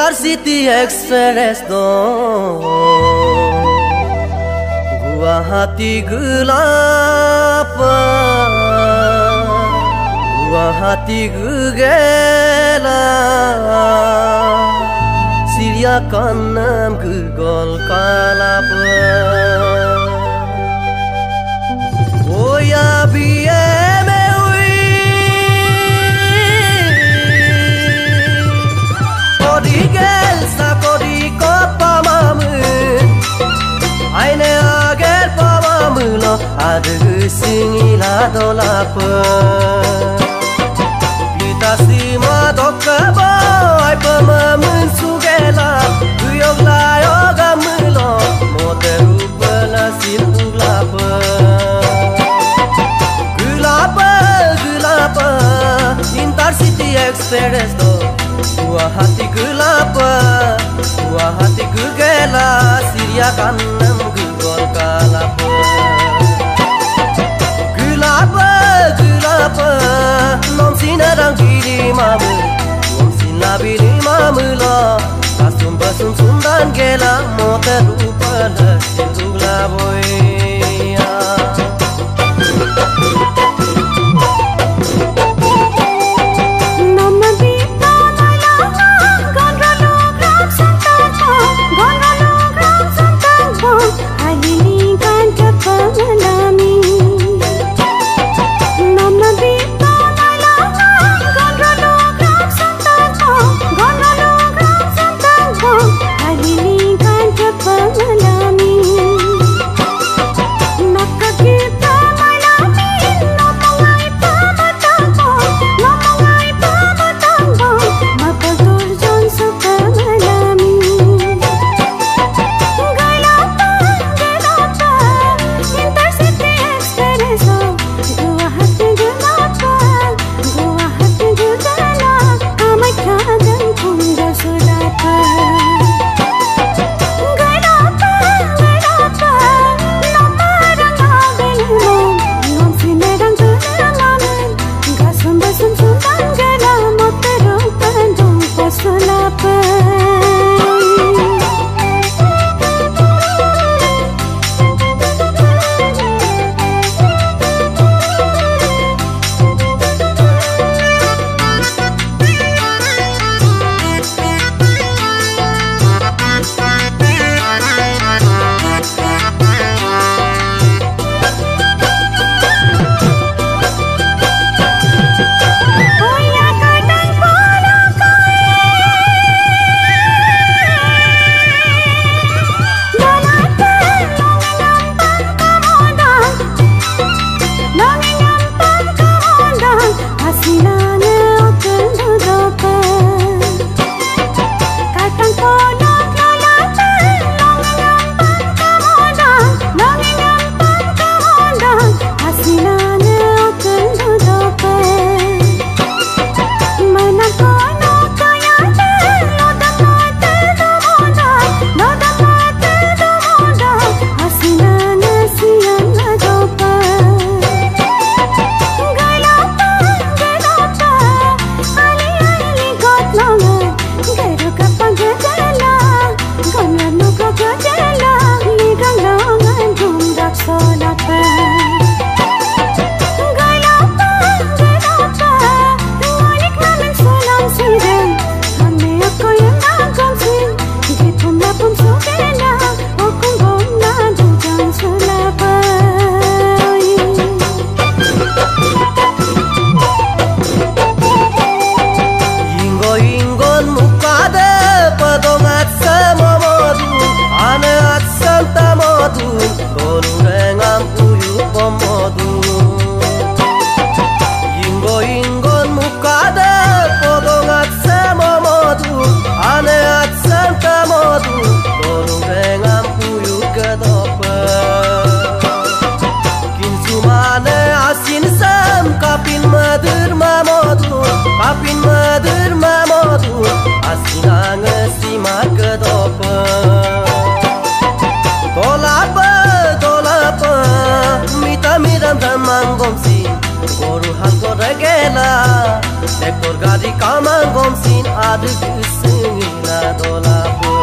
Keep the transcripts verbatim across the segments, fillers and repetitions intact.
Intercity Express do Guwahati gelap Guwahati gegela Syria kanam gegol kalap Oh ya biye Aduh singila dolapa Kita sima dokaba Ai pemamun sugela Guyog layo gamulo Moteru pala silulapa Gulapa, gulapa Intercity Express do Guwahati gulapa Guwahati gugela Syria kanam gugol kalapa Nom sinarang diri mamu Nom sinabili mamu lo Kasum basum sundan gela Moter upala silula boya I go regela Tekor gadi kamang gomsin adu gisingina dolapa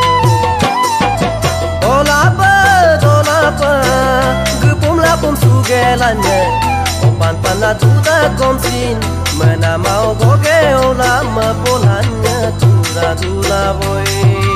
Dolapa, dolapa Gupum lapum sugelanya Opan pana tuda gomsin Mana mau goge ola mapolannya Tura tula boy